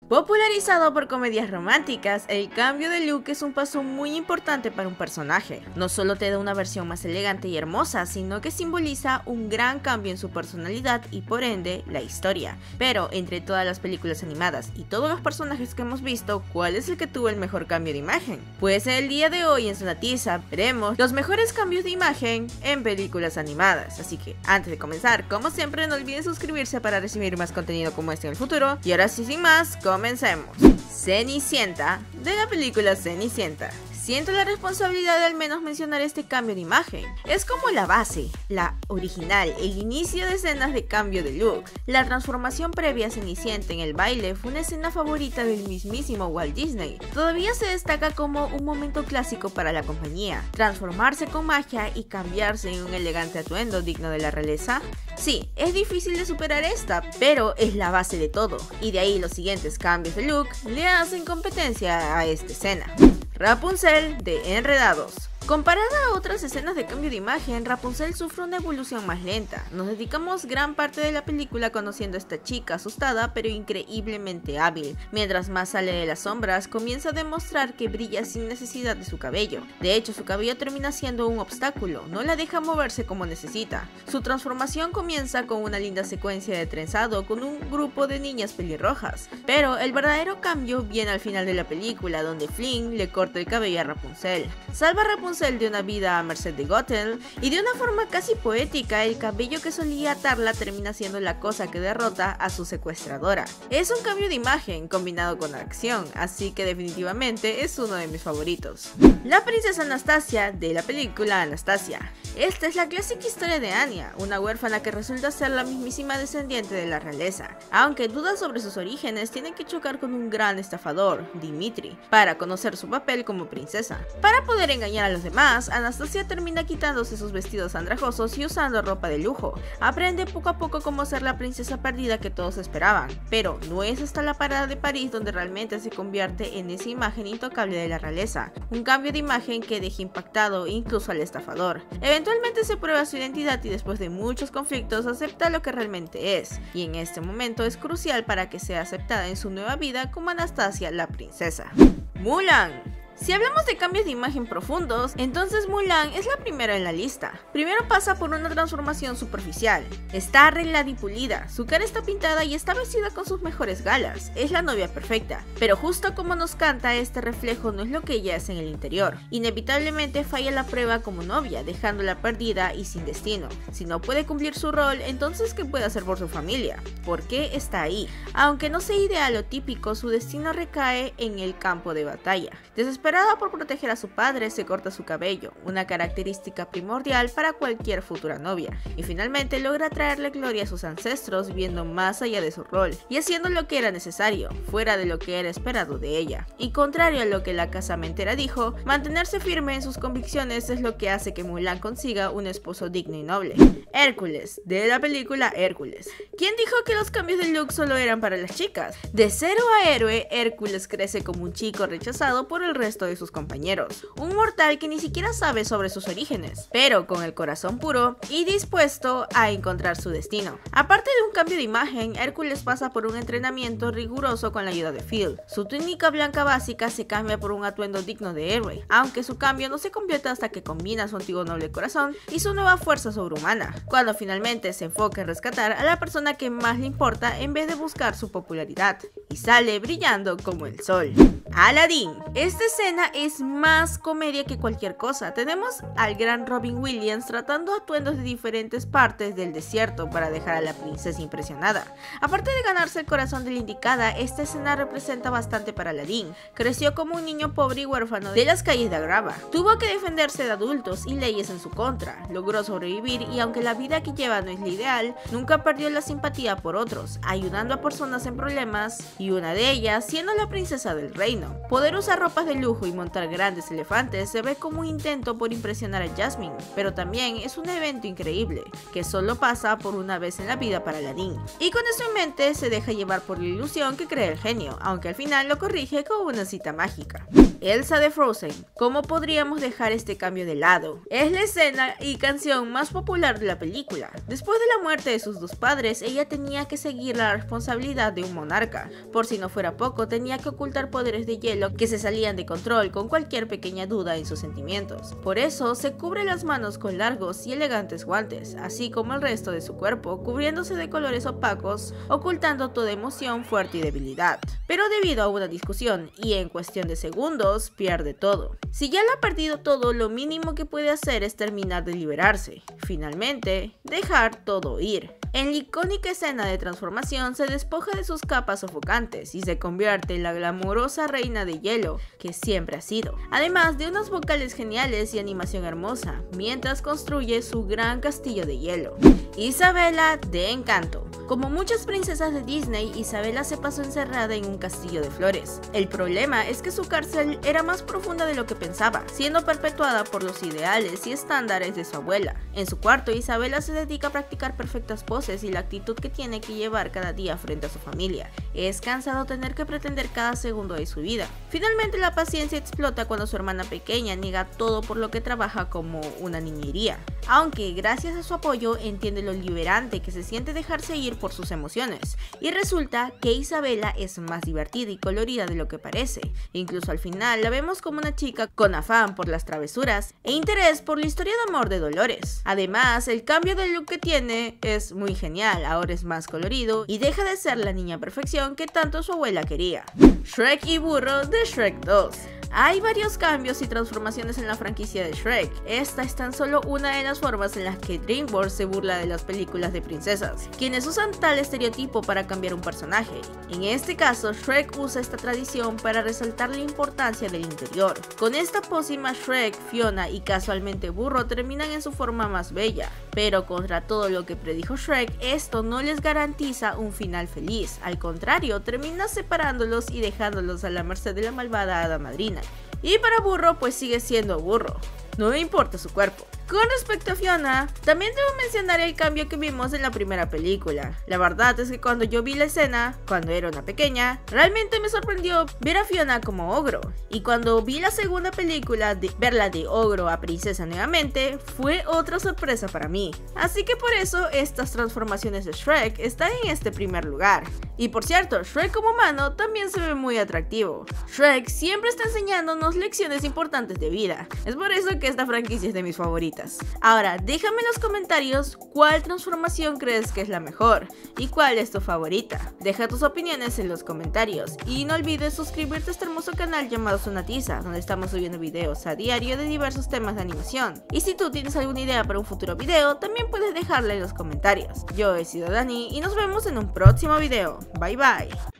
Popularizado por comedias románticas, el cambio de look es un paso muy importante para un personaje. No solo te da una versión más elegante y hermosa, sino que simboliza un gran cambio en su personalidad y por ende, la historia. Pero entre todas las películas animadas y todos los personajes que hemos visto, ¿cuál es el que tuvo el mejor cambio de imagen? Pues el día de hoy en Sonatiza veremos los mejores cambios de imagen en películas animadas. Así que antes de comenzar, como siempre, no olviden suscribirse para recibir más contenido como este en el futuro. Y ahora sí, sin más, comencemos. Cenicienta, de la película Cenicienta. Siento la responsabilidad de al menos mencionar este cambio de imagen. Es como la base, la original, el inicio de escenas de cambio de look. La transformación previa a Cenicienta en el baile fue una escena favorita del mismísimo Walt Disney. Todavía se destaca como un momento clásico para la compañía. Transformarse con magia y cambiarse en un elegante atuendo digno de la realeza. Sí, es difícil de superar esta, pero es la base de todo. Y de ahí los siguientes cambios de look le hacen competencia a esta escena. Rapunzel de Enredados. Comparada a otras escenas de cambio de imagen, Rapunzel sufre una evolución más lenta. Nos dedicamos gran parte de la película conociendo a esta chica asustada pero increíblemente hábil. Mientras más sale de las sombras, comienza a demostrar que brilla sin necesidad de su cabello. De hecho, su cabello termina siendo un obstáculo, no la deja moverse como necesita. Su transformación comienza con una linda secuencia de trenzado con un grupo de niñas pelirrojas. Pero el verdadero cambio viene al final de la película, donde Flynn le corta el cabello a Rapunzel. Salva a Rapunzel de una vida a merced de Gothel, y de una forma casi poética, el cabello que solía atarla termina siendo la cosa que derrota a su secuestradora. Es un cambio de imagen combinado con acción, así que definitivamente es uno de mis favoritos. La princesa Anastasia de la película Anastasia. Esta es la clásica historia de Anya, una huérfana que resulta ser la mismísima descendiente de la realeza. Aunque dudas sobre sus orígenes, tiene que chocar con un gran estafador, Dimitri, para conocer su papel como princesa. Para poder engañar a los demás, Anastasia termina quitándose sus vestidos andrajosos y usando ropa de lujo. Aprende poco a poco cómo ser la princesa perdida que todos esperaban, pero no es hasta la parada de París donde realmente se convierte en esa imagen intocable de la realeza. Un cambio de imagen que deja impactado incluso al estafador. Eventualmente se prueba su identidad y después de muchos conflictos acepta lo que realmente es, y en este momento es crucial para que sea aceptada en su nueva vida como Anastasia la princesa. Mulan. Si hablamos de cambios de imagen profundos, entonces Mulan es la primera en la lista. Primero pasa por una transformación superficial. Está arreglada y pulida, su cara está pintada y está vestida con sus mejores galas. Es la novia perfecta, pero justo como nos canta, este reflejo no es lo que ella es en el interior. Inevitablemente falla la prueba como novia, dejándola perdida y sin destino. Si no puede cumplir su rol, entonces ¿qué puede hacer por su familia? ¿Por qué está ahí? Aunque no sea ideal o típico, su destino recae en el campo de batalla. Desesperada por proteger a su padre, se corta su cabello, una característica primordial para cualquier futura novia, y finalmente logra traerle gloria a sus ancestros viendo más allá de su rol, y haciendo lo que era necesario, fuera de lo que era esperado de ella. Y contrario a lo que la casamentera dijo, mantenerse firme en sus convicciones es lo que hace que Mulan consiga un esposo digno y noble. Hércules, de la película Hércules. ¿Quién dijo que los cambios de look solo eran para las chicas? De cero a héroe, Hércules crece como un chico rechazado por el resto de sus compañeros, un mortal que ni siquiera sabe sobre sus orígenes, pero con el corazón puro y dispuesto a encontrar su destino. Aparte de un cambio de imagen, Hércules pasa por un entrenamiento riguroso con la ayuda de Phil. Su túnica blanca básica se cambia por un atuendo digno de héroe, aunque su cambio no se completa hasta que combina su antiguo noble corazón y su nueva fuerza sobrehumana, cuando finalmente se enfoca en rescatar a la persona que más le importa en vez de buscar su popularidad, y sale brillando como el sol. Aladdin. Esta escena es más comedia que cualquier cosa. Tenemos al gran Robin Williams tratando atuendos de diferentes partes del desierto para dejar a la princesa impresionada. Aparte de ganarse el corazón de la indicada, esta escena representa bastante para Aladdin. Creció como un niño pobre y huérfano de las calles de Agrabah. Tuvo que defenderse de adultos y leyes en su contra. Logró sobrevivir y aunque la vida que lleva no es la ideal, nunca perdió la simpatía por otros, ayudando a personas en problemas, y una de ellas siendo la princesa del reino. Poder usar ropas de lujo y montar grandes elefantes se ve como un intento por impresionar a Jasmine, pero también es un evento increíble, que solo pasa por una vez en la vida para Aladdin. Y con eso en mente se deja llevar por la ilusión que crea el genio, aunque al final lo corrige con una cita mágica. Elsa de Frozen. ¿Cómo podríamos dejar este cambio de lado? Es la escena y canción más popular de la película. Después de la muerte de sus dos padres, ella tenía que seguir la responsabilidad de un monarca, Por si no fuera poco, tenía que ocultar poderes de hielo que se salían de control con cualquier pequeña duda en sus sentimientos. Por eso se cubre las manos con largos y elegantes guantes, así como el resto de su cuerpo, cubriéndose de colores opacos, ocultando toda emoción fuerte y debilidad. Pero debido a una discusión y en cuestión de segundos, pierde todo. Si ya lo ha perdido todo, lo mínimo que puede hacer es terminar de liberarse. Finalmente, dejar todo ir. En la icónica escena de transformación se despoja de sus capas sofocantes y se convierte en la glamurosa reina de hielo que siempre ha sido, además de unos vocales geniales y animación hermosa, mientras construye su gran castillo de hielo. Isabela de Encanto. Como muchas princesas de Disney, Isabela se pasó encerrada en un castillo de flores. El problema es que su cárcel era más profunda de lo que pensaba, siendo perpetuada por los ideales y estándares de su abuela. En su cuarto, Isabela se dedica a practicar perfectas poses y la actitud que tiene que llevar cada día frente a su familia. Es cansado tener que pretender cada segundo de su vida. Finalmente, la paciencia explota cuando su hermana pequeña niega todo por lo que trabaja como una niñería. Aunque gracias a su apoyo entiende lo liberante que se siente dejarse ir por sus emociones, y resulta que Isabela es más divertida y colorida de lo que parece. Incluso al final la vemos como una chica con afán por las travesuras e interés por la historia de amor de Dolores. Además, el cambio de look que tiene es muy genial, ahora es más colorido y deja de ser la niña perfección que tanto su abuela quería. Shrek y Burro de Shrek 2. Hay varios cambios y transformaciones en la franquicia de Shrek. Esta es tan solo una de las formas en las que DreamWorks se burla de las películas de princesas, quienes usan tal estereotipo para cambiar un personaje. En este caso, Shrek usa esta tradición para resaltar la importancia del interior. Con esta pócima, Shrek, Fiona y casualmente Burro terminan en su forma más bella. Pero contra todo lo que predijo Shrek, esto no les garantiza un final feliz. Al contrario, termina separándolos y dejándolos a la merced de la malvada hada madrina. Y para Burro, pues sigue siendo Burro, no me importa su cuerpo. Con respecto a Fiona, también debo mencionar el cambio que vimos en la primera película. La verdad es que cuando yo vi la escena, cuando era una pequeña, realmente me sorprendió ver a Fiona como ogro. Y cuando vi la segunda película, verla de ogro a princesa nuevamente, fue otra sorpresa para mí. Así que por eso estas transformaciones de Shrek están en este primer lugar. Y por cierto, Shrek como humano también se ve muy atractivo. Shrek siempre está enseñándonos lecciones importantes de vida. Es por eso que esta franquicia es de mis favoritas. Ahora, déjame en los comentarios cuál transformación crees que es la mejor y cuál es tu favorita. Deja tus opiniones en los comentarios y no olvides suscribirte a este hermoso canal llamado Sonatiza, donde estamos subiendo videos a diario de diversos temas de animación. Y si tú tienes alguna idea para un futuro video, también puedes dejarla en los comentarios. Yo he sido Dani y nos vemos en un próximo video. Bye bye.